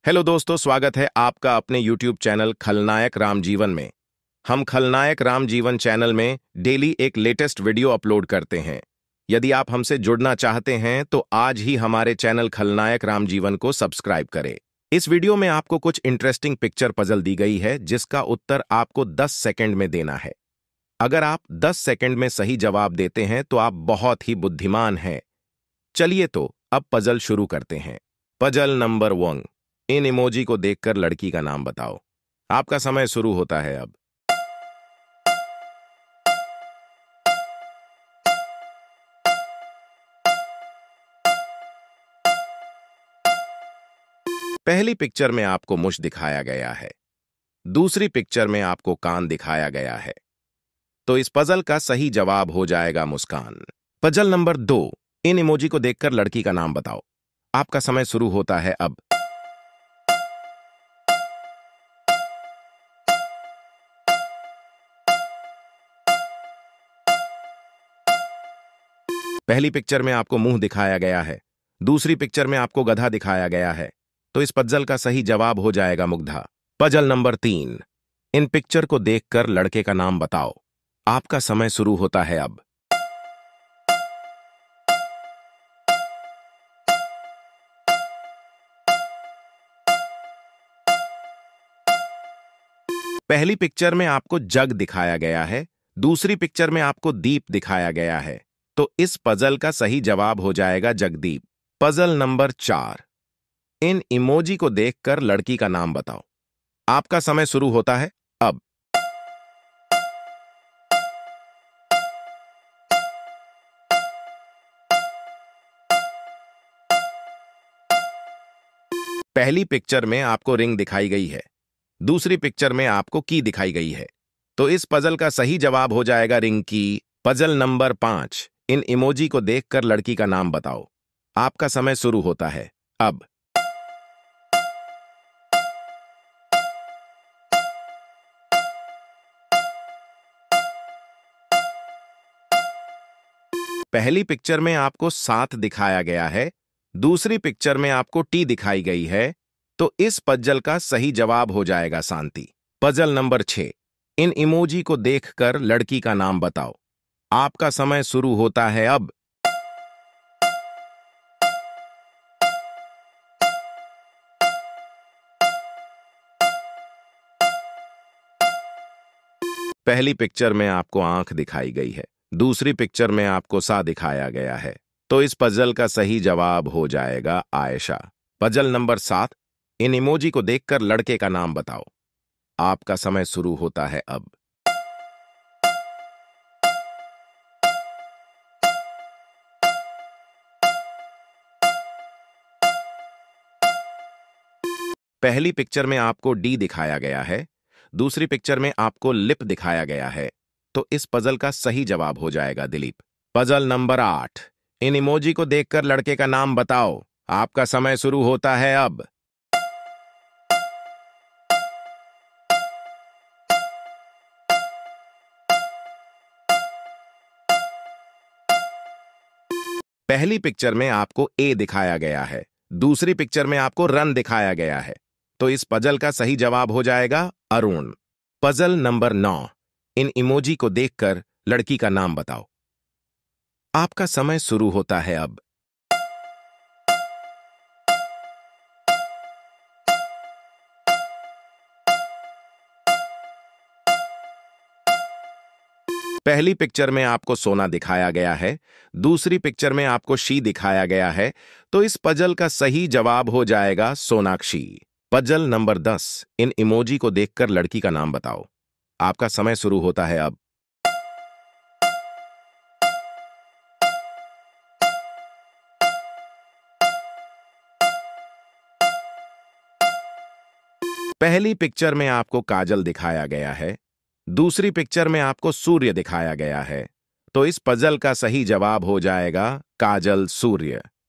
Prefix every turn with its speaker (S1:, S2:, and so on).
S1: Hello दोस्तों, स्वागत है आपका अपने YouTube चैनल खलनायक राम जीवन में। हम खलनायक राम जीवन चैनल में डेली एक लेटेस्ट वीडियो अपलोड करते हैं। यदि आप हमसे जुड़ना चाहते हैं तो आज ही हमारे चैनल खलनायक राम जीवन को सब्सक्राइब करें। इस वीडियो में आपको कुछ इंटरेस्टिंग पिक्चर पजल दी गई है जिसका उत्तर आपको 10 सेकंड में देना है। अगर आप 10 सेकंड में सही जवाब देते हैं तो आप बहुत ही बुद्धिमान हैं। चलिए तो अब पजल शुरू करते हैं। पजल नंबर 1, इन इमोजी को देखकर लड़की का नाम बताओ। आपका समय शुरू होता है अब। पहली पिक्चर में आपको मुछ दिखाया गया है, दूसरी पिक्चर में आपको कान दिखाया गया है, तो इस पजल का सही जवाब हो जाएगा मुस्कान। पजल नंबर 2, इन इमोजी को देखकर लड़की का नाम बताओ। आपका समय शुरू होता है अब। पहली पिक्चर में आपको मुंह दिखाया गया है, दूसरी पिक्चर में आपको गधा दिखाया गया है, तो इस पजल का सही जवाब हो जाएगा मुग्धा। पजल नंबर 3, इन पिक्चर को देखकर लड़के का नाम बताओ। आपका समय शुरू होता है अब। पहली पिक्चर में आपको जग दिखाया गया है, दूसरी पिक्चर में आपको दीप दिखाया गया है, तो इस पजल का सही जवाब हो जाएगा जगदीप। पजल नंबर 4, इन इमोजी को देखकर लड़की का नाम बताओ। आपका समय शुरू होता है अब। पहली पिक्चर में आपको रिंग दिखाई गई है, दूसरी पिक्चर में आपको की दिखाई गई है, तो इस पजल का सही जवाब हो जाएगा रिंग की। पजल नंबर 5, इन इमोजी को देखकर लड़की का नाम बताओ। आपका समय शुरू होता है अब। पहली पिक्चर में आपको 7 दिखाया गया है, दूसरी पिक्चर में आपको टी दिखाई गई है, तो इस पजल का सही जवाब हो जाएगा शांति। पजल नंबर 6, इन इमोजी को देखकर लड़की का नाम बताओ। आपका समय शुरू होता है अब। पहली पिक्चर में आपको आंख दिखाई गई है, दूसरी पिक्चर में आपको सा दिखाया गया है, तो इस पजल का सही जवाब हो जाएगा आयशा। पजल नंबर 7, इन इमोजी को देखकर लड़के का नाम बताओ। आपका समय शुरू होता है अब। पहली पिक्चर में आपको डी दिखाया गया है, दूसरी पिक्चर में आपको लिप दिखाया गया है, तो इस पजल का सही जवाब हो जाएगा दिलीप। पजल नंबर 8, इन इमोजी को देखकर लड़के का नाम बताओ। आपका समय शुरू होता है अब। पहली पिक्चर में आपको ए दिखाया गया है, दूसरी पिक्चर में आपको रन दिखाया गया है, तो इस पजल का सही जवाब हो जाएगा अरुण। पजल नंबर 9, इन इमोजी को देखकर लड़की का नाम बताओ। आपका समय शुरू होता है अब। पहली पिक्चर में आपको सोना दिखाया गया है, दूसरी पिक्चर में आपको शी दिखाया गया है, तो इस पजल का सही जवाब हो जाएगा सोनाक्षी। पजल नंबर 10, इन इमोजी को देखकर लड़की का नाम बताओ। आपका समय शुरू होता है अब। पहली पिक्चर में आपको काजल दिखाया गया है, दूसरी पिक्चर में आपको सूर्य दिखाया गया है, तो इस पजल का सही जवाब हो जाएगा काजल सूर्य।